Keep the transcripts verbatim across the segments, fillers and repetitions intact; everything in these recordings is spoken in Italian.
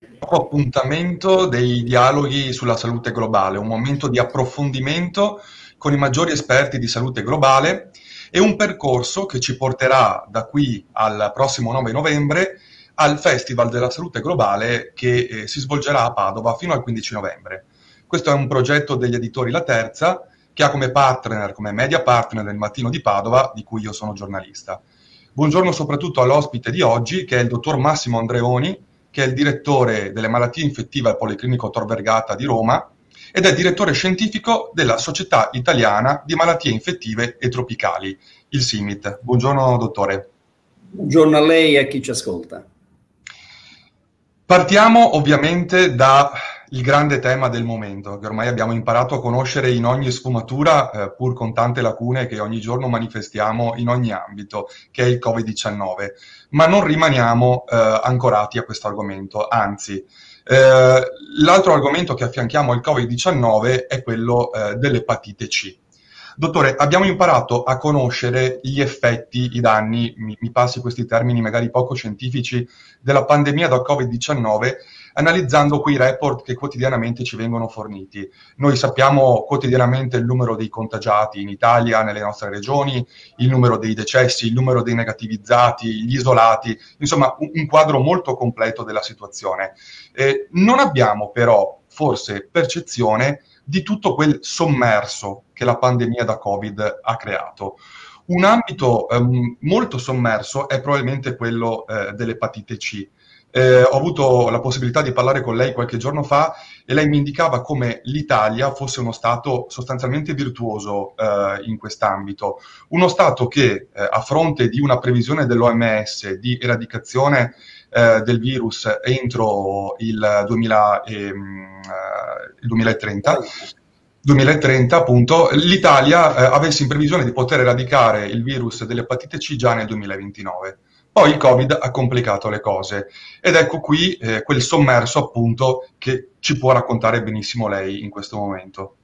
nuovo appuntamento dei dialoghi sulla salute globale, un momento di approfondimento con i maggiori esperti di salute globale e un percorso che ci porterà da qui al prossimo nove novembre al Festival della Salute Globale che eh, si svolgerà a Padova fino al quindici novembre. Questo è un progetto degli editori La Terza che ha come partner, come media partner il Mattino di Padova, di cui io sono giornalista. Buongiorno soprattutto all'ospite di oggi, che è il dottor Massimo Andreoni, che è il direttore delle malattie infettive al Policlinico Tor Vergata di Roma ed è direttore scientifico della Società Italiana di Malattie Infettive e Tropicali, il SIMIT. Buongiorno dottore. Buongiorno a lei e a chi ci ascolta. Partiamo ovviamente dal grande tema del momento, che ormai abbiamo imparato a conoscere in ogni sfumatura, eh, pur con tante lacune che ogni giorno manifestiamo in ogni ambito, che è il Covid diciannove. Ma non rimaniamo eh, ancorati a questo argomento, anzi, eh, l'altro argomento che affianchiamo al Covid diciannove è quello eh, dell'epatite C. Dottore, abbiamo imparato a conoscere gli effetti, i danni, mi, mi passi questi termini magari poco scientifici, della pandemia da Covid diciannove, analizzando quei report che quotidianamente ci vengono forniti. Noi sappiamo quotidianamente il numero dei contagiati in Italia, nelle nostre regioni, il numero dei decessi, il numero dei negativizzati, gli isolati, insomma un, un quadro molto completo della situazione. Eh, non abbiamo però forse percezione di tutto quel sommerso che la pandemia da Covid ha creato. Un ambito ehm, molto sommerso è probabilmente quello eh, dell'epatite C. Eh, ho avuto la possibilità di parlare con lei qualche giorno fa e lei mi indicava come l'Italia fosse uno Stato sostanzialmente virtuoso eh, in quest'ambito. Uno Stato che eh, a fronte di una previsione dell'O M S di eradicazione eh, del virus entro il, duemila, ehm, il duemilatrenta, duemilatrenta appunto, l'Italia eh, avesse in previsione di poter eradicare il virus dell'epatite C già nel duemilaventinove. Poi il Covid ha complicato le cose ed ecco qui eh, quel sommerso appunto che ci può raccontare benissimo lei in questo momento.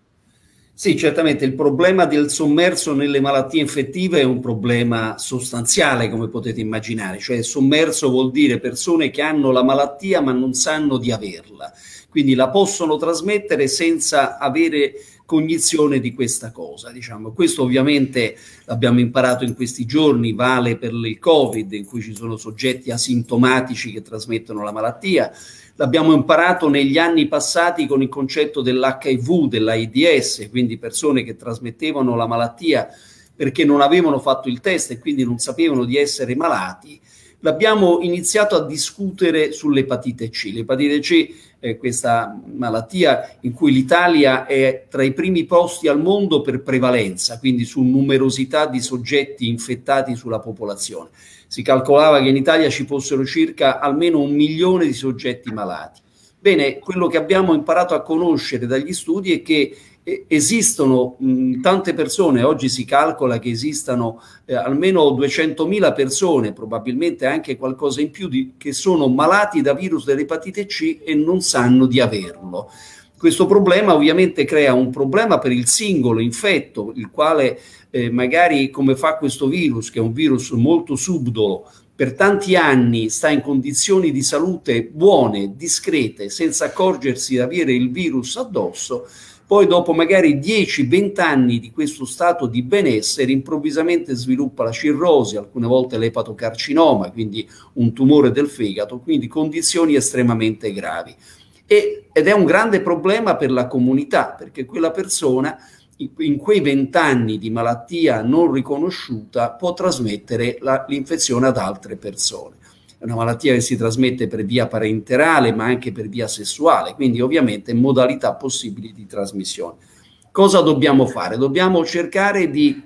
Sì, certamente il problema del sommerso nelle malattie infettive è un problema sostanziale, come potete immaginare, cioè sommerso vuol dire persone che hanno la malattia ma non sanno di averla, quindi la possono trasmettere senza avere cognizione di questa cosa, diciamo. Questo ovviamente l'abbiamo imparato in questi giorni, vale per il Covid, in cui ci sono soggetti asintomatici che trasmettono la malattia. L'abbiamo imparato negli anni passati con il concetto dell'H I V, dell'AIDS, quindi persone che trasmettevano la malattia perché non avevano fatto il test e quindi non sapevano di essere malati. L'abbiamo iniziato a discutere sull'epatite C. L'epatite C è questa malattia in cui l'Italia è tra i primi posti al mondo per prevalenza, quindi su numerosità di soggetti infettati sulla popolazione. Si calcolava che in Italia ci fossero circa almeno un milione di soggetti malati. Bene, quello che abbiamo imparato a conoscere dagli studi è che esistono mh, tante persone, oggi si calcola che esistano eh, almeno duecentomila persone, probabilmente anche qualcosa in più, di, che sono malati da virus dell'epatite C e non sanno di averlo. Questo problema ovviamente crea un problema per il singolo infetto, il quale eh, magari come fa questo virus, che è un virus molto subdolo, per tanti anni sta in condizioni di salute buone, discrete, senza accorgersi di avere il virus addosso. Poi dopo magari dieci venti anni di questo stato di benessere improvvisamente sviluppa la cirrosi, alcune volte l'epatocarcinoma, quindi un tumore del fegato, quindi condizioni estremamente gravi. E, ed è un grande problema per la comunità, perché quella persona in quei vent'anni di malattia non riconosciuta può trasmettere l'infezione ad altre persone. È una malattia che si trasmette per via parenterale ma anche per via sessuale, quindi ovviamente modalità possibili di trasmissione. Cosa dobbiamo fare? Dobbiamo cercare di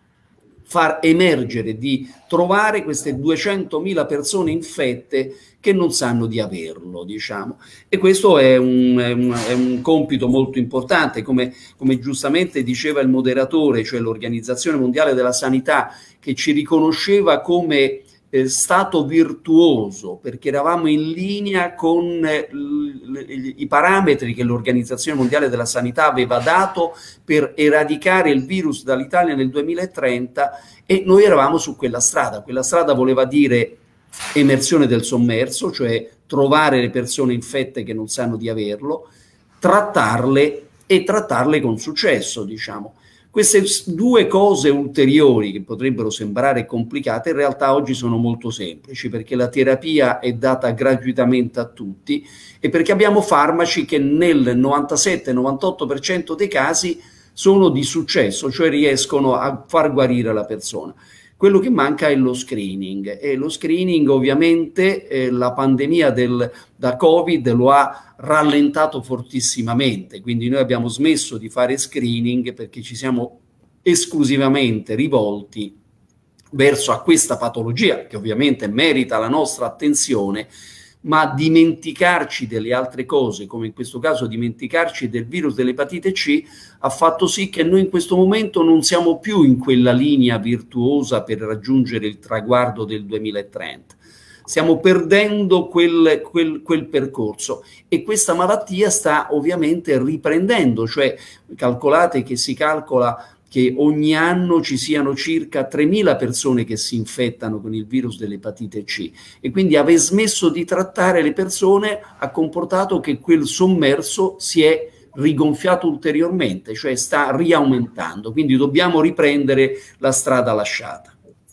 far emergere, di trovare queste duecentomila persone infette che non sanno di averlo, diciamo. E questo è un, è un, è un compito molto importante, come, come giustamente diceva il moderatore, cioè l'Organizzazione Mondiale della Sanità, che ci riconosceva come eh, stato virtuoso, perché eravamo in linea con eh, i parametri che l'Organizzazione Mondiale della Sanità aveva dato per eradicare il virus dall'Italia nel duemilatrenta, e noi eravamo su quella strada. Quella strada voleva dire emersione del sommerso, cioè trovare le persone infette che non sanno di averlo, trattarle e trattarle con successo, diciamo. Queste due cose ulteriori che potrebbero sembrare complicate in realtà oggi sono molto semplici, perché la terapia è data gratuitamente a tutti e perché abbiamo farmaci che nel novantasette novantotto per cento dei casi sono di successo, cioè riescono a far guarire la persona. Quello che manca è lo screening e lo screening ovviamente eh, la pandemia del, da Covid lo ha rallentato fortissimamente, quindi noi abbiamo smesso di fare screening perché ci siamo esclusivamente rivolti verso a questa patologia che ovviamente merita la nostra attenzione, ma dimenticarci delle altre cose, come in questo caso dimenticarci del virus dell'epatite C, ha fatto sì che noi in questo momento non siamo più in quella linea virtuosa per raggiungere il traguardo del duemilatrenta. Stiamo perdendo quel, quel, quel percorso e questa malattia sta ovviamente riprendendo, cioè calcolate che si calcola che ogni anno ci siano circa tremila persone che si infettano con il virus dell'epatite C e quindi aver smesso di trattare le persone ha comportato che quel sommerso si è rigonfiato ulteriormente, cioè sta riaumentando, quindi dobbiamo riprendere la strada lasciata.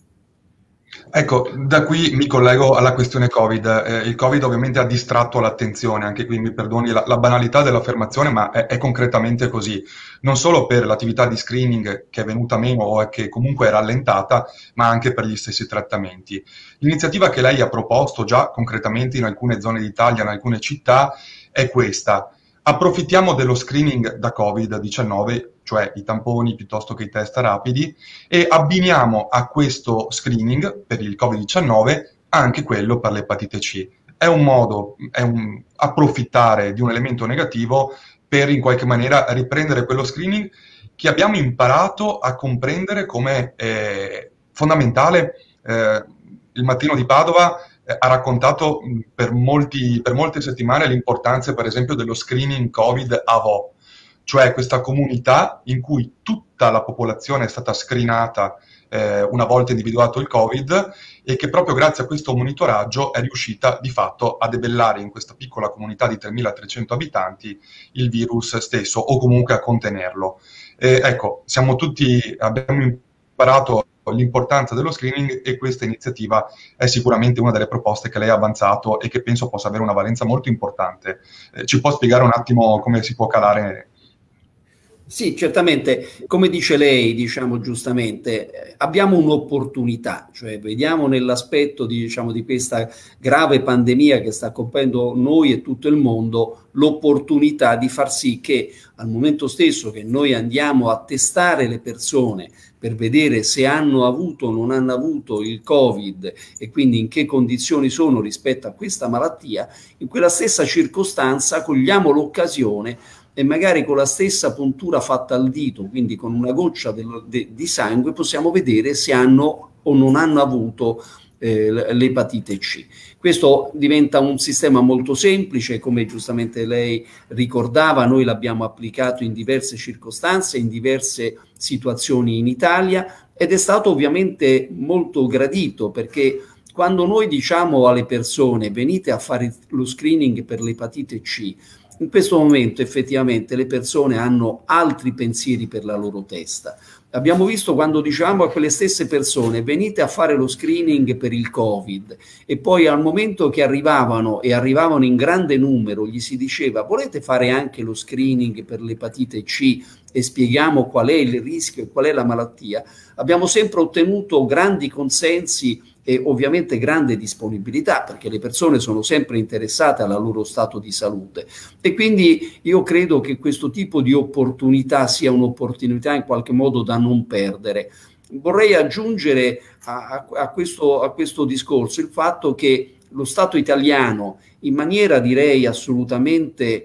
Ecco, da qui mi collego alla questione Covid. Eh, il Covid ovviamente ha distratto l'attenzione, anche qui mi perdoni la, la banalità dell'affermazione, ma è, è concretamente così. Non solo per l'attività di screening che è venuta meno o che comunque è rallentata, ma anche per gli stessi trattamenti. L'iniziativa che lei ha proposto già concretamente in alcune zone d'Italia, in alcune città, è questa. Approfittiamo dello screening da Covid diciannove, cioè i tamponi piuttosto che i test rapidi, e abbiniamo a questo screening per il Covid diciannove anche quello per l'epatite C. È un modo, è un approfittare di un elemento negativo per in qualche maniera riprendere quello screening che abbiamo imparato a comprendere come eh, fondamentale. Eh, il Mattino di Padova ha raccontato per, molti, per molte settimane l'importanza, per esempio, dello screening Covid A V O, cioè questa comunità in cui tutta la popolazione è stata screenata eh, una volta individuato il Covid e che proprio grazie a questo monitoraggio è riuscita di fatto a debellare in questa piccola comunità di tremilatrecento abitanti il virus stesso o comunque a contenerlo. Eh, ecco, siamo tutti, abbiamo imparato l'importanza dello screening e questa iniziativa è sicuramente una delle proposte che lei ha avanzato e che penso possa avere una valenza molto importante. Eh, ci può spiegare un attimo come si può calare? Sì, certamente, come dice lei, diciamo giustamente, eh, abbiamo un'opportunità, cioè vediamo nell'aspetto di, diciamo, di questa grave pandemia che sta colpendo noi e tutto il mondo l'opportunità di far sì che al momento stesso che noi andiamo a testare le persone per vedere se hanno avuto o non hanno avuto il Covid e quindi in che condizioni sono rispetto a questa malattia, in quella stessa circostanza cogliamo l'occasione e magari con la stessa puntura fatta al dito, quindi con una goccia del, de, di sangue, possiamo vedere se hanno o non hanno avuto eh, l'epatite C. Questo diventa un sistema molto semplice, come giustamente lei ricordava, noi l'abbiamo applicato in diverse circostanze, in diverse situazioni in Italia ed è stato ovviamente molto gradito perché quando noi diciamo alle persone venite a fare lo screening per l'epatite C, in questo momento effettivamente le persone hanno altri pensieri per la loro testa. Abbiamo visto quando dicevamo a quelle stesse persone venite a fare lo screening per il Covid e poi al momento che arrivavano e arrivavano in grande numero gli si diceva volete fare anche lo screening per l'epatite C e spieghiamo qual è il rischio e qual è la malattia, abbiamo sempre ottenuto grandi consensi e ovviamente grande disponibilità perché le persone sono sempre interessate al loro stato di salute e quindi io credo che questo tipo di opportunità sia un'opportunità in qualche modo da non perdere. Vorrei aggiungere a, a, questo, a questo discorso il fatto che lo Stato italiano in maniera direi assolutamente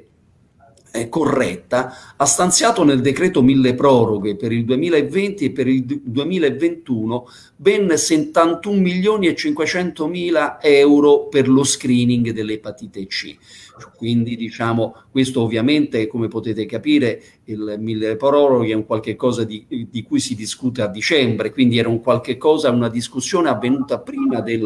Eh, corretta, ha stanziato nel decreto mille proroghe per il duemilaventi e per il duemilaventuno ben settantuno milioni e cinquecentomila euro per lo screening dell'epatite C. Quindi diciamo questo ovviamente come potete capire il mille proroghe è un qualche cosa di, di cui si discute a dicembre, quindi era un qualche cosa, una discussione avvenuta prima del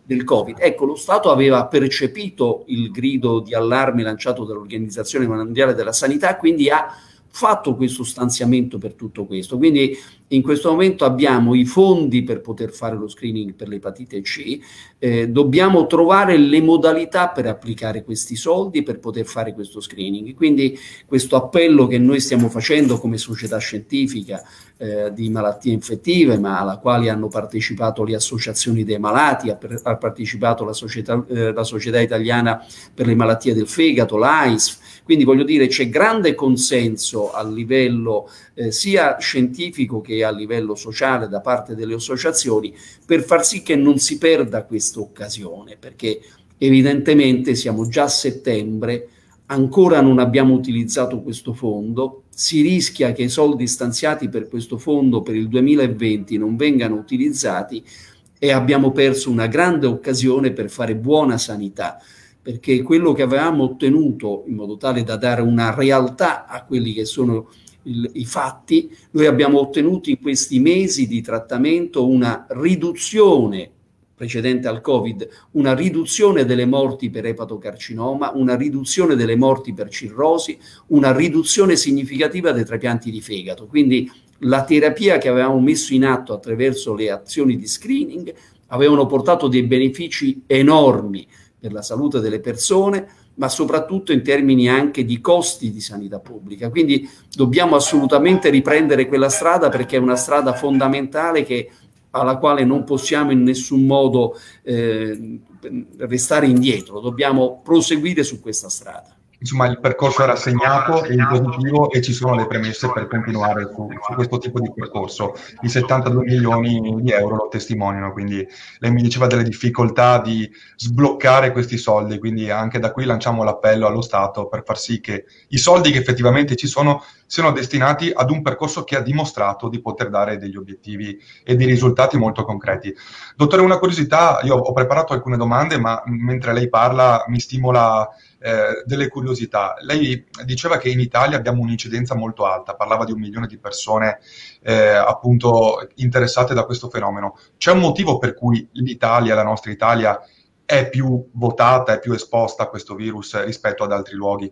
del Covid. Ecco, lo Stato aveva percepito il grido di allarme lanciato dall'Organizzazione Mondiale della Sanità, quindi ha fatto questo stanziamento per tutto questo. Quindi in questo momento abbiamo i fondi per poter fare lo screening per l'epatite C, eh, dobbiamo trovare le modalità per applicare questi soldi per poter fare questo screening. Quindi questo appello che noi stiamo facendo come società scientifica eh, di malattie infettive, ma alla quale hanno partecipato le associazioni dei malati, ha, ha partecipato la società, eh, la Società Italiana per le Malattie del Fegato, l'A I S F. Quindi voglio dire, c'è grande consenso a livello eh, sia scientifico che a livello sociale da parte delle associazioni per far sì che non si perda questa occasione, perché evidentemente siamo già a settembre, ancora non abbiamo utilizzato questo fondo, si rischia che i soldi stanziati per questo fondo per il duemilaventi non vengano utilizzati e abbiamo perso una grande occasione per fare buona sanità, perché quello che avevamo ottenuto in modo tale da dare una realtà a quelli che sono il, i fatti, noi abbiamo ottenuto in questi mesi di trattamento una riduzione precedente al Covid, una riduzione delle morti per epatocarcinoma, una riduzione delle morti per cirrosi, una riduzione significativa dei trapianti di fegato. Quindi la terapia che avevamo messo in atto attraverso le azioni di screening avevano portato dei benefici enormi per la salute delle persone, ma soprattutto in termini anche di costi di sanità pubblica. Quindi dobbiamo assolutamente riprendere quella strada, perché è una strada fondamentale che, alla quale non possiamo in nessun modo eh, restare indietro, dobbiamo proseguire su questa strada. Insomma, il percorso era segnato e in positivo e ci sono le premesse per continuare su, su questo tipo di percorso. I settantadue milioni di euro lo testimoniano, quindi lei mi diceva delle difficoltà di sbloccare questi soldi, quindi anche da qui lanciamo l'appello allo Stato per far sì che i soldi che effettivamente ci sono siano destinati ad un percorso che ha dimostrato di poter dare degli obiettivi e dei risultati molto concreti. Dottore, una curiosità, io ho preparato alcune domande, ma mentre lei parla mi stimola Eh, delle curiosità. Lei diceva che in Italia abbiamo un'incidenza molto alta, parlava di un milione di persone eh, appunto interessate da questo fenomeno. C'è un motivo per cui l'Italia, la nostra Italia, è più votata, è più esposta a questo virus rispetto ad altri luoghi?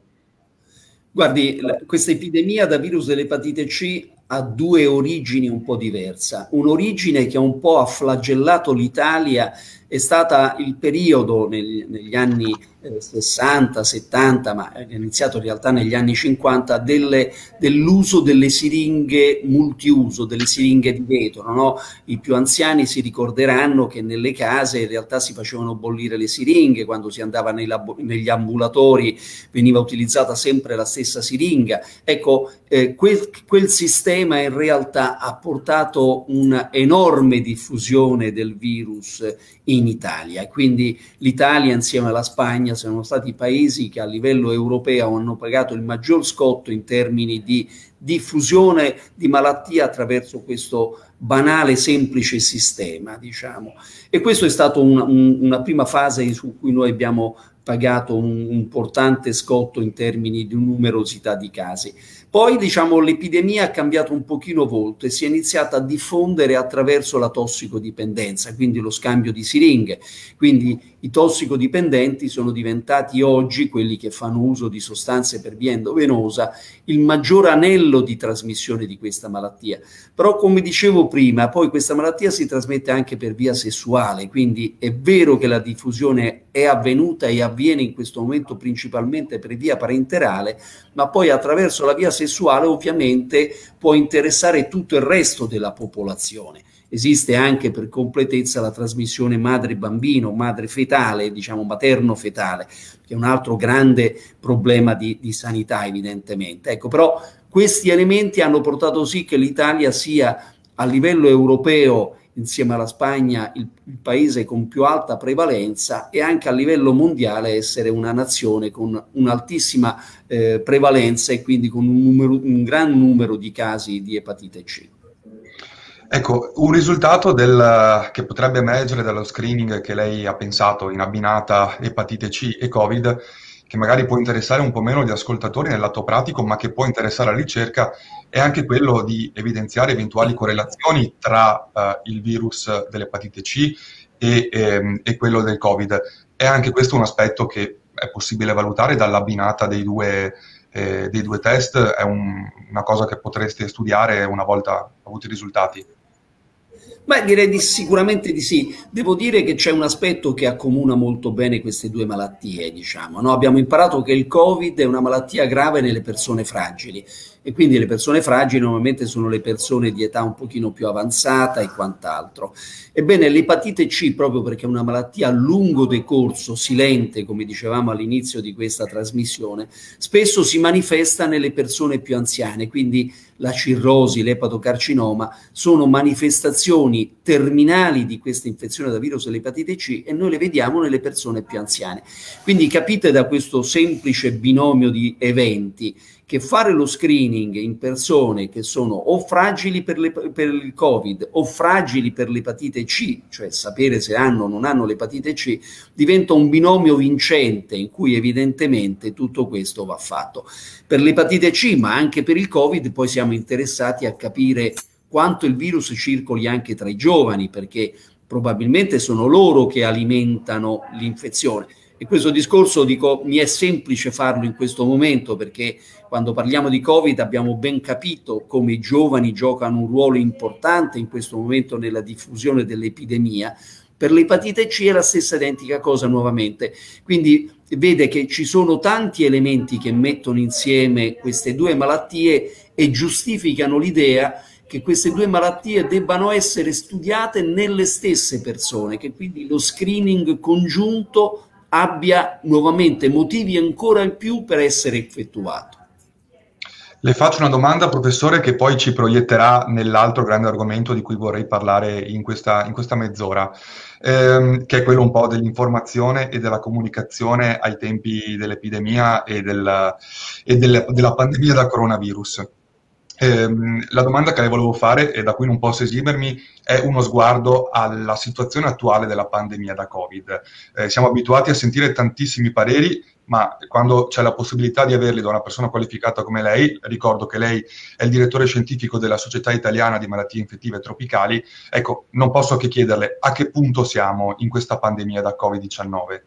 Guardi, questa epidemia da virus dell'epatite C ha due origini un po' diverse. Un'origine che un po' ha flagellato l'Italia è stata il periodo negli, negli anni eh, sessanta, settanta, ma è iniziato in realtà negli anni cinquanta, delle, dell'uso delle siringhe multiuso, delle siringhe di vetro, no? I più anziani si ricorderanno che nelle case in realtà si facevano bollire le siringhe, quando si andava nei negli ambulatori veniva utilizzata sempre la stessa siringa. Ecco, eh, quel, quel sistema in realtà ha portato un'enorme diffusione del virus in Italia, e quindi l'Italia insieme alla Spagna sono stati i paesi che a livello europeo hanno pagato il maggior scotto in termini di diffusione di malattia attraverso questo banale, semplice sistema, diciamo. E questo è stato un, un, una prima fase su cui noi abbiamo pagato un importante scotto in termini di numerosità di casi. Poi, diciamo, l'epidemia ha cambiato un pochino volto e si è iniziata a diffondere attraverso la tossicodipendenza, quindi lo scambio di siringhe. Quindi i tossicodipendenti sono diventati oggi, quelli che fanno uso di sostanze per via endovenosa, il maggior anello di trasmissione di questa malattia. Però, come dicevo prima, poi questa malattia si trasmette anche per via sessuale, quindi è vero che la diffusione è avvenuta e avviene in questo momento principalmente per via parenterale, ma poi attraverso la via sessuale ovviamente può interessare tutto il resto della popolazione. Esiste anche per completezza la trasmissione madre-bambino, madre-fetale, diciamo materno-fetale, che è un altro grande problema di, di sanità evidentemente. Ecco, però questi elementi hanno portato sì che l'Italia sia a livello europeo, insieme alla Spagna, il, il paese con più alta prevalenza, e anche a livello mondiale essere una nazione con un'altissima eh, prevalenza e quindi con un, numero, un gran numero di casi di epatite C. Ecco, un risultato del, che potrebbe emergere dallo screening che lei ha pensato in abbinata epatite C e Covid che magari può interessare un po' meno gli ascoltatori nel lato pratico, ma che può interessare la ricerca, è anche quello di evidenziare eventuali correlazioni tra eh, il virus dell'epatite C e, ehm, e quello del Covid. È anche questo un aspetto che è possibile valutare dall'abbinata dei due, eh, dei due test, è un, una cosa che potreste studiare una volta avuti i risultati. Beh, direi di, sicuramente di sì. Devo dire che c'è un aspetto che accomuna molto bene queste due malattie, diciamo, no? Abbiamo imparato che il Covid è una malattia grave nelle persone fragili e quindi le persone fragili normalmente sono le persone di età un pochino più avanzata e quant'altro. Ebbene, l'epatite C, proprio perché è una malattia a lungo decorso, silente, come dicevamo all'inizio di questa trasmissione, spesso si manifesta nelle persone più anziane, quindi la cirrosi, l'epatocarcinoma sono manifestazioni terminali di questa infezione da virus dell'epatite C e noi le vediamo nelle persone più anziane. Quindi capite da questo semplice binomio di eventi che fare lo screening in persone che sono o fragili per, le, per il Covid o fragili per l'epatite C, cioè sapere se hanno o non hanno l'epatite C, diventa un binomio vincente in cui evidentemente tutto questo va fatto. Per l'epatite C, ma anche per il Covid, poi siamo interessati a capire quanto il virus circoli anche tra i giovani, perché probabilmente sono loro che alimentano l'infezione. E questo discorso, dico, mi è semplice farlo in questo momento perché quando parliamo di Covid abbiamo ben capito come i giovani giocano un ruolo importante in questo momento nella diffusione dell'epidemia. Per l'epatite C è la stessa identica cosa nuovamente. Quindi vede che ci sono tanti elementi che mettono insieme queste due malattie e giustificano l'idea che queste due malattie debbano essere studiate nelle stesse persone, che quindi lo screening congiunto abbia nuovamente motivi ancora in più per essere effettuato. Le faccio una domanda, professore, che poi ci proietterà nell'altro grande argomento di cui vorrei parlare in questa, in questa mezz'ora, ehm, che è quello un po' dell'informazione e della comunicazione ai tempi dell'epidemia e, del, e del, della pandemia da coronavirus. Eh, la domanda che le volevo fare e da cui non posso esimermi è uno sguardo alla situazione attuale della pandemia da Covid. Eh, siamo abituati a sentire tantissimi pareri, ma quando c'è la possibilità di averli da una persona qualificata come lei, ricordo che lei è il direttore scientifico della Società Italiana di Malattie Infettive Tropicali, ecco, non posso che chiederle a che punto siamo in questa pandemia da Covid diciannove.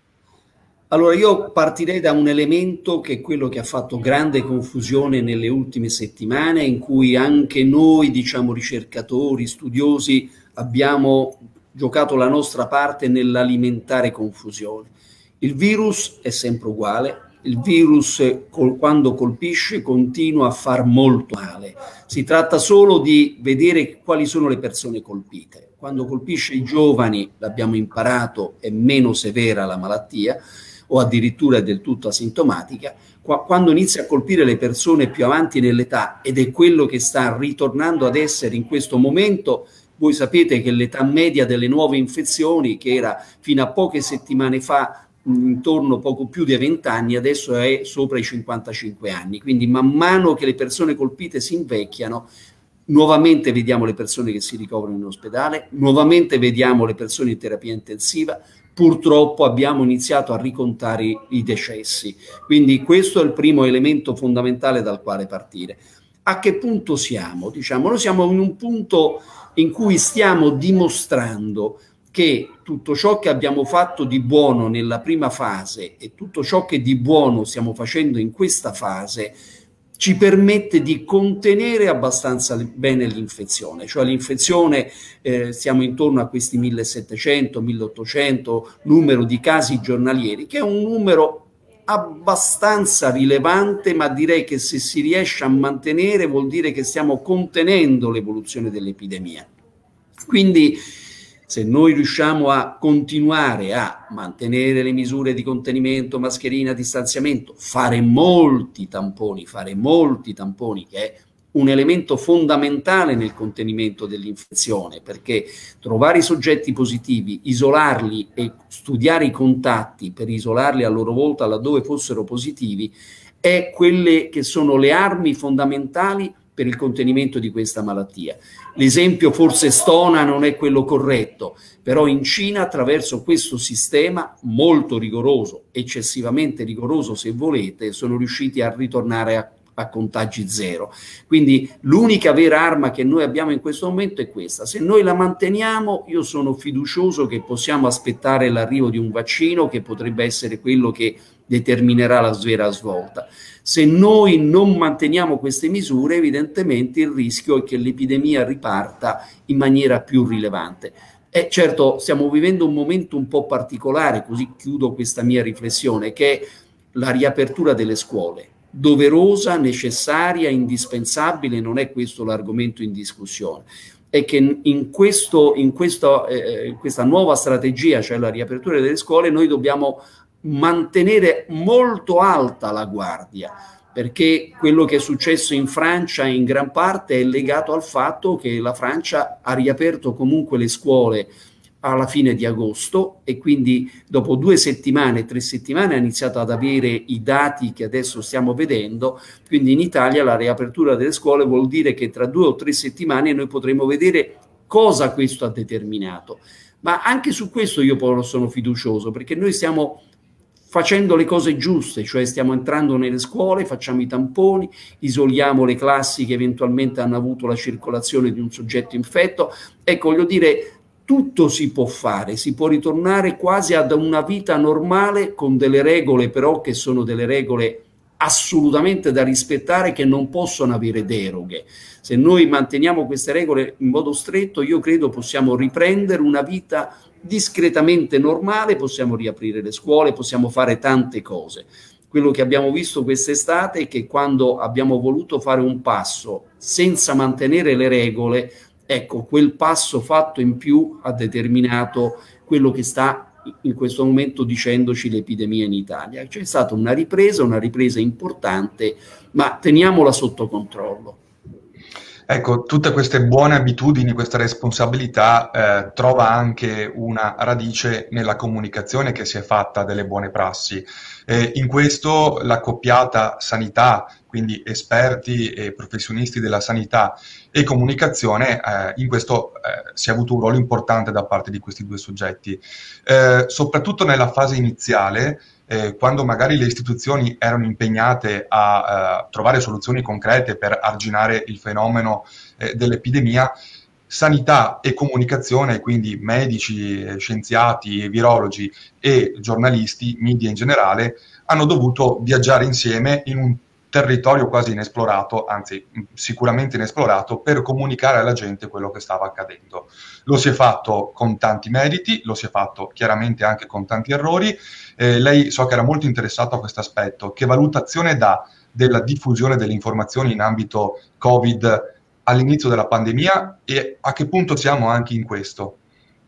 Allora, io partirei da un elemento che è quello che ha fatto grande confusione nelle ultime settimane, in cui anche noi, diciamo, ricercatori, studiosi, abbiamo giocato la nostra parte nell'alimentare confusione. Il virus è sempre uguale, il virus quando colpisce continua a far molto male. Si tratta solo di vedere quali sono le persone colpite. Quando colpisce i giovani, l'abbiamo imparato, è meno severa la malattia, o addirittura è del tutto asintomatica. Quando inizia a colpire le persone più avanti nell'età, ed è quello che sta ritornando ad essere in questo momento, voi sapete che l'età media delle nuove infezioni, che era fino a poche settimane fa intorno poco più di venti anni, adesso è sopra i cinquantacinque anni, quindi man mano che le persone colpite si invecchiano, nuovamente vediamo le persone che si ricoverano in ospedale, nuovamente vediamo le persone in terapia intensiva, purtroppo abbiamo iniziato a ricontare i decessi. Quindi questo è il primo elemento fondamentale dal quale partire. A che punto siamo? Diciamo, noi siamo in un punto in cui stiamo dimostrando che tutto ciò che abbiamo fatto di buono nella prima fase e tutto ciò che di buono stiamo facendo in questa fase ci permette di contenere abbastanza bene l'infezione, cioè l'infezione eh, siamo intorno a questi millesettecento milleottocento numero di casi giornalieri, che è un numero abbastanza rilevante, ma direi che se si riesce a mantenere vuol dire che stiamo contenendo l'evoluzione dell'epidemia. Quindi se noi riusciamo a continuare a mantenere le misure di contenimento, mascherina, distanziamento, fare molti tamponi, fare molti tamponi, che è un elemento fondamentale nel contenimento dell'infezione, perché trovare i soggetti positivi, isolarli e studiare i contatti per isolarli a loro volta laddove fossero positivi, è quelle che sono le armi fondamentali per il contenimento di questa malattia. L'esempio forse stona, non è quello corretto, però in Cina attraverso questo sistema molto rigoroso, eccessivamente rigoroso se volete, sono riusciti a ritornare a, a contagi zero. Quindi l'unica vera arma che noi abbiamo in questo momento è questa. Se noi la manteniamo, io sono fiducioso che possiamo aspettare l'arrivo di un vaccino che potrebbe essere quello che determinerà la vera svolta. Se noi non manteniamo queste misure, evidentemente il rischio è che l'epidemia riparta in maniera più rilevante. E certo, stiamo vivendo un momento un po' particolare, così chiudo questa mia riflessione, che è la riapertura delle scuole. Doverosa, necessaria, indispensabile, non è questo l'argomento in discussione. È che in, questo, in questo, eh, questa nuova strategia, cioè la riapertura delle scuole, noi dobbiamo mantenere molto alta la guardia, perché quello che è successo in Francia in gran parte è legato al fatto che la Francia ha riaperto comunque le scuole alla fine di agosto e quindi dopo due settimane, tre settimane ha iniziato ad avere i dati che adesso stiamo vedendo. Quindi in Italia la riapertura delle scuole vuol dire che tra due o tre settimane noi potremo vedere cosa questo ha determinato. Ma anche su questo io sono fiducioso, perché noi stiamo facendo le cose giuste, cioè stiamo entrando nelle scuole, facciamo i tamponi, isoliamo le classi che eventualmente hanno avuto la circolazione di un soggetto infetto. Ecco, voglio dire, tutto si può fare, si può ritornare quasi ad una vita normale con delle regole però che sono delle regole assolutamente da rispettare, che non possono avere deroghe. Se noi manteniamo queste regole in modo stretto, io credo possiamo riprendere una vita discretamente normale, possiamo riaprire le scuole, possiamo fare tante cose. Quello che abbiamo visto quest'estate è che quando abbiamo voluto fare un passo senza mantenere le regole, ecco, quel passo fatto in più ha determinato quello che sta in questo momento dicendoci l'epidemia in Italia. C'è stata una ripresa, una ripresa importante, ma teniamola sotto controllo. Ecco, tutte queste buone abitudini, questa responsabilità eh, trova anche una radice nella comunicazione che si è fatta delle buone prassi. Eh, in questo l'accoppiata sanità, quindi esperti e professionisti della sanità e comunicazione, eh, in questo eh, si è avuto un ruolo importante da parte di questi due soggetti. Eh, soprattutto nella fase iniziale, Eh, quando magari le istituzioni erano impegnate a eh, trovare soluzioni concrete per arginare il fenomeno eh, dell'epidemia, sanità e comunicazione, quindi medici, eh, scienziati, virologi e giornalisti, media in generale, hanno dovuto viaggiare insieme in un territorio quasi inesplorato, anzi sicuramente inesplorato, per comunicare alla gente quello che stava accadendo. Lo si è fatto con tanti meriti, lo si è fatto chiaramente anche con tanti errori. Eh, lei so che era molto interessato a questo aspetto. Che valutazione dà della diffusione delle informazioni in ambito Covid all'inizio della pandemia e a che punto siamo anche in questo?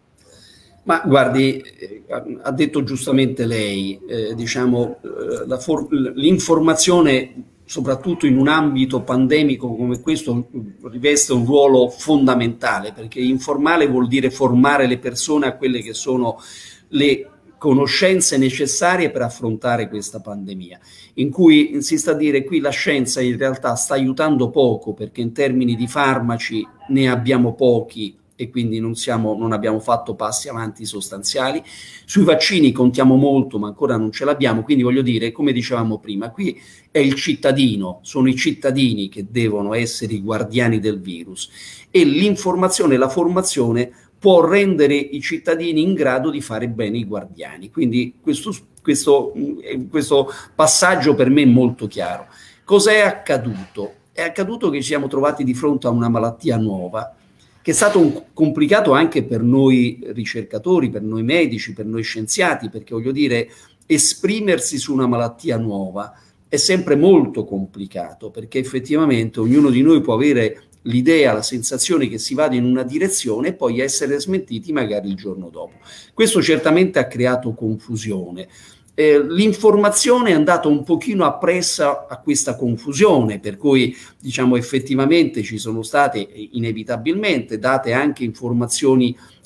Ma guardi, eh, ha detto giustamente lei, eh, diciamo, eh, l'informazione, soprattutto in un ambito pandemico come questo, riveste un ruolo fondamentale, perché informare vuol dire formare le persone a quelle che sono le conoscenze necessarie per affrontare questa pandemia, in cui si sta a dire qui la scienza in realtà sta aiutando poco, perché in termini di farmaci ne abbiamo pochi e quindi non, siamo, non abbiamo fatto passi avanti sostanziali. Sui vaccini contiamo molto, ma ancora non ce l'abbiamo, quindi voglio dire, come dicevamo prima, qui è il cittadino, sono i cittadini che devono essere i guardiani del virus, e l'informazione e la formazione può rendere i cittadini in grado di fare bene i guardiani. Quindi questo, questo, questo passaggio per me è molto chiaro. Cos'è accaduto? È accaduto che ci siamo trovati di fronte a una malattia nuova, che è stato un, complicato anche per noi ricercatori, per noi medici, per noi scienziati, perché voglio dire, esprimersi su una malattia nuova è sempre molto complicato, perché effettivamente ognuno di noi può avere l'idea, la sensazione che si vada in una direzione e poi essere smentiti magari il giorno dopo. Questo certamente ha creato confusione. Eh, l'informazione è andata un pochino appressa a questa confusione, per cui diciamo effettivamente ci sono state inevitabilmente date anche informazioni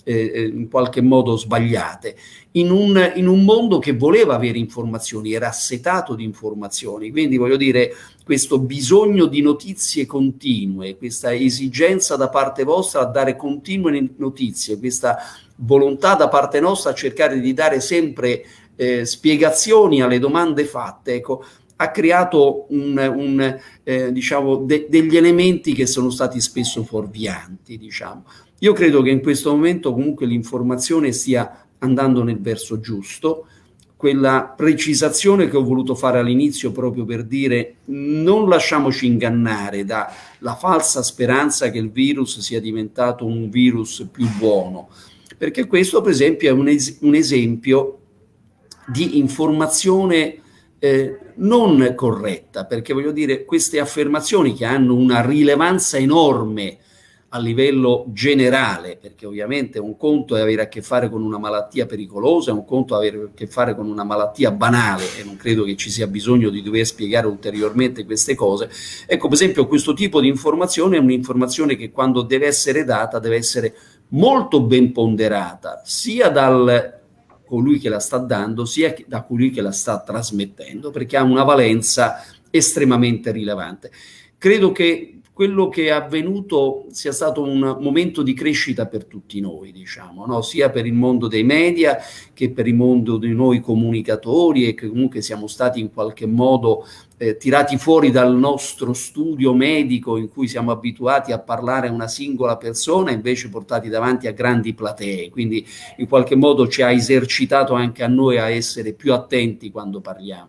eh, in qualche modo sbagliate, in un, in un mondo che voleva avere informazioni, era assetato di informazioni. Quindi voglio dire, questo bisogno di notizie continue, questa esigenza da parte vostra a dare continue notizie, questa volontà da parte nostra a cercare di dare sempre eh, spiegazioni alle domande fatte, ecco, ha creato un, un, eh, diciamo, de degli elementi che sono stati spesso fuorvianti, diciamo. Io credo che in questo momento comunque l'informazione stia andando nel verso giusto. Quella precisazione che ho voluto fare all'inizio proprio per dire non lasciamoci ingannare dalla falsa speranza che il virus sia diventato un virus più buono, perché questo per esempio è un, es un esempio di informazione eh, non corretta, perché voglio dire, queste affermazioni che hanno una rilevanza enorme a livello generale, perché ovviamente un conto è avere a che fare con una malattia pericolosa, un conto è avere a che fare con una malattia banale, e non credo che ci sia bisogno di dover spiegare ulteriormente queste cose. Ecco, per esempio, questo tipo di informazione è un'informazione che quando deve essere data deve essere molto ben ponderata, sia dal colui che la sta dando, sia da colui che la sta trasmettendo, perché ha una valenza estremamente rilevante. Credo che quello che è avvenuto sia stato un momento di crescita per tutti noi, diciamo, no? Sia per il mondo dei media che per il mondo di noi comunicatori, e che comunque siamo stati in qualche modo eh, tirati fuori dal nostro studio medico in cui siamo abituati a parlare a una singola persona, invece portati davanti a grandi platee. Quindi in qualche modo ci ha esercitato anche a noi a essere più attenti quando parliamo.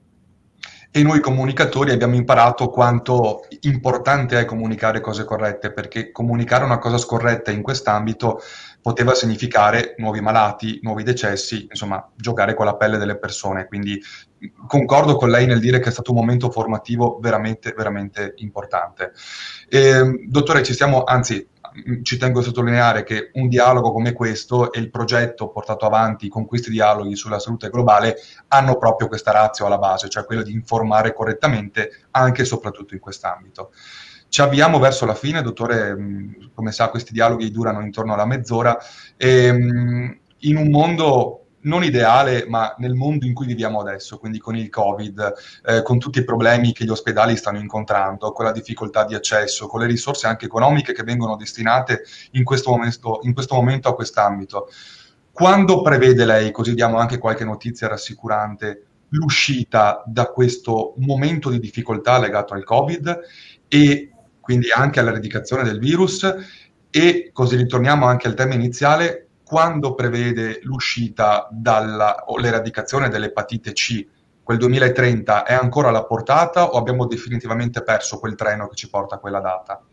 E noi comunicatori abbiamo imparato quanto importante è comunicare cose corrette, perché comunicare una cosa scorretta in quest'ambito poteva significare nuovi malati, nuovi decessi, insomma, giocare con la pelle delle persone. Quindi concordo con lei nel dire che è stato un momento formativo veramente, veramente importante. E, dottore, ci stiamo, anzi, ci tengo a sottolineare che un dialogo come questo e il progetto portato avanti con questi dialoghi sulla salute globale hanno proprio questa ratio alla base, cioè quello di informare correttamente anche e soprattutto in quest'ambito. Ci avviamo verso la fine, dottore, come sa questi dialoghi durano intorno alla mezz'ora, e in un mondo non ideale, ma nel mondo in cui viviamo adesso, quindi con il Covid, eh, con tutti i problemi che gli ospedali stanno incontrando, con la difficoltà di accesso, con le risorse anche economiche che vengono destinate in questo momento, in questo momento a quest'ambito. Quando prevede lei, così diamo anche qualche notizia rassicurante, l'uscita da questo momento di difficoltà legato al Covid e quindi anche all'eradicazione del virus, e così ritorniamo anche al tema iniziale, quando prevede l'uscita dalla, o l'eradicazione dell'epatite C? Quel duemilatrenta è ancora alla portata o abbiamo definitivamente perso quel treno che ci porta a quella data?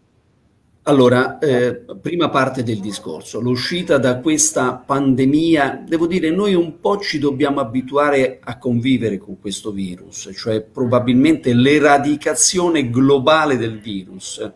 Allora, eh, prima parte del discorso, l'uscita da questa pandemia, devo dire, noi un po' ci dobbiamo abituare a convivere con questo virus, cioè probabilmente l'eradicazione globale del virus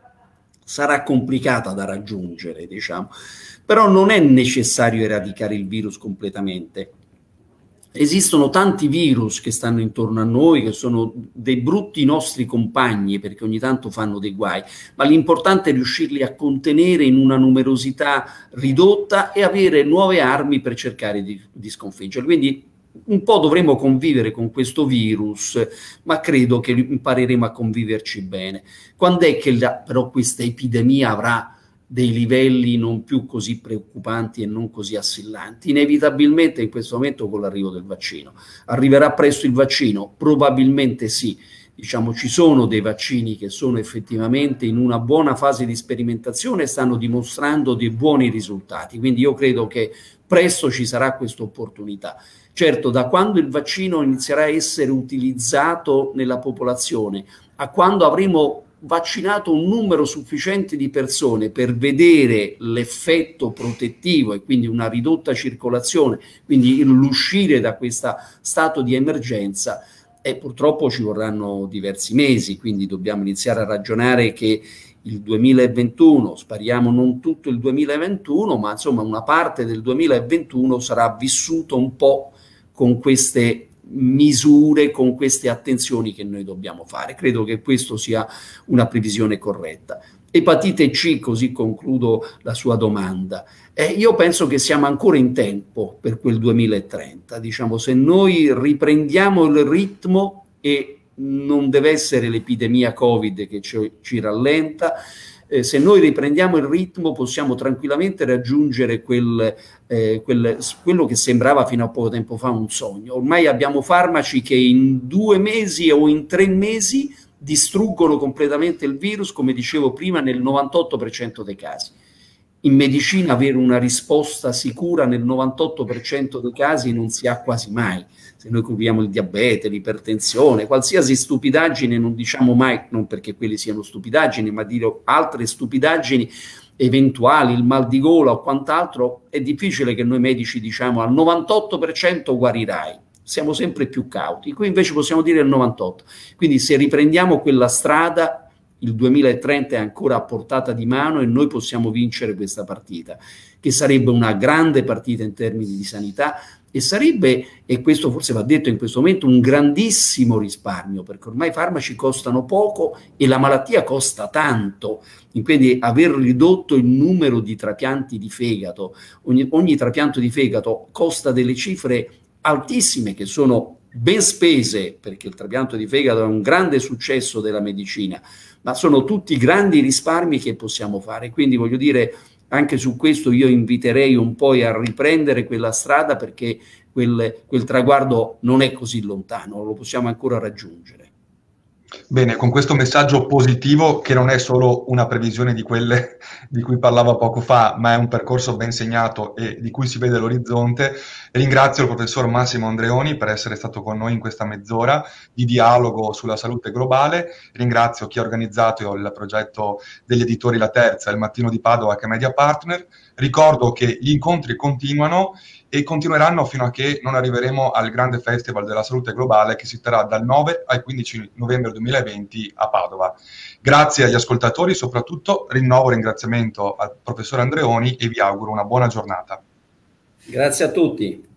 sarà complicata da raggiungere, diciamo. Però non è necessario eradicare il virus completamente. Esistono tanti virus che stanno intorno a noi, che sono dei brutti nostri compagni, perché ogni tanto fanno dei guai, ma l'importante è riuscirli a contenere in una numerosità ridotta e avere nuove armi per cercare di, di sconfiggerli. Quindi un po' dovremo convivere con questo virus, ma credo che impareremo a conviverci bene. Quando è che la, però questa epidemia avrà dei livelli non più così preoccupanti e non così assillanti? Inevitabilmente in questo momento con l'arrivo del vaccino. Arriverà presto il vaccino? Probabilmente sì. Diciamo, ci sono dei vaccini che sono effettivamente in una buona fase di sperimentazione e stanno dimostrando dei buoni risultati. Quindi io credo che presto ci sarà questa opportunità. Certo, da quando il vaccino inizierà a essere utilizzato nella popolazione a quando avremo vaccinato un numero sufficiente di persone per vedere l'effetto protettivo e quindi una ridotta circolazione, quindi l'uscire da questo stato di emergenza, e purtroppo ci vorranno diversi mesi, quindi dobbiamo iniziare a ragionare che il duemilaventuno, speriamo non tutto il duemilaventuno, ma insomma una parte del duemilaventuno sarà vissuto un po' con queste misure, con queste attenzioni che noi dobbiamo fare. Credo che questo sia una previsione corretta. Epatite C, così concludo la sua domanda. Eh, io penso che siamo ancora in tempo per quel duemilatrenta. Diciamo, se noi riprendiamo il ritmo, e non deve essere l'epidemia Covid che ci, ci rallenta, eh, se noi riprendiamo il ritmo possiamo tranquillamente raggiungere quel, eh, quel, quello che sembrava fino a poco tempo fa un sogno. Ormai abbiamo farmaci che in due mesi o in tre mesi distruggono completamente il virus, come dicevo prima, nel novantotto per cento dei casi. In medicina avere una risposta sicura nel novantotto per cento dei casi non si ha quasi mai. Se noi curiamo il diabete, l'ipertensione, qualsiasi stupidaggine, non diciamo mai, non perché quelli siano stupidaggini, ma dire altre stupidaggini eventuali, il mal di gola o quant'altro, è difficile che noi medici diciamo al novantotto per cento guarirai. Siamo sempre più cauti, qui invece possiamo dire il novantotto. Quindi se riprendiamo quella strada, il duemilatrenta è ancora a portata di mano e noi possiamo vincere questa partita, che sarebbe una grande partita in termini di sanità e sarebbe, e questo forse va detto in questo momento, un grandissimo risparmio, perché ormai i farmaci costano poco e la malattia costa tanto. Quindi aver ridotto il numero di trapianti di fegato, ogni, ogni trapianto di fegato costa delle cifre altissime che sono ben spese, perché il trapianto di fegato è un grande successo della medicina, ma sono tutti grandi risparmi che possiamo fare. Quindi voglio dire, anche su questo io inviterei un po' a riprendere quella strada, perché quel, quel traguardo non è così lontano, lo possiamo ancora raggiungere. Bene, con questo messaggio positivo, che non è solo una previsione di quelle di cui parlavo poco fa, ma è un percorso ben segnato e di cui si vede l'orizzonte, ringrazio il professor Massimo Andreoni per essere stato con noi in questa mezz'ora di dialogo sulla salute globale. Ringrazio chi ha organizzato il progetto degli editori La Terza, Il Mattino di Padova, che è Media Partner. Ricordo che gli incontri continuano e continueranno fino a che non arriveremo al grande festival della salute globale che si terrà dal nove al quindici novembre duemilaventi a Padova. Grazie agli ascoltatori, soprattutto rinnovo il ringraziamento al professor Andreoni e vi auguro una buona giornata. Grazie a tutti.